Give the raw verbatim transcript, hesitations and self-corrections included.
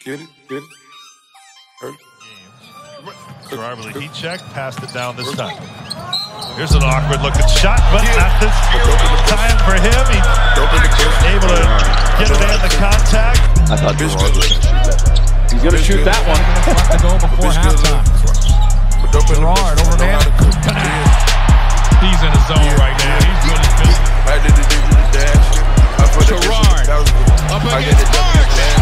Get it, get it. Hurt. Girard with a heat check, passed it down this time. Here's an awkward looking shot, but not this time for him. He's able to get it in the contact. I thought Girard was going to shoot that. He's going to shoot that one. To go before halftime. Girard over man. He's in his zone right now. He's really good. I did the dash. Girard up against Mark.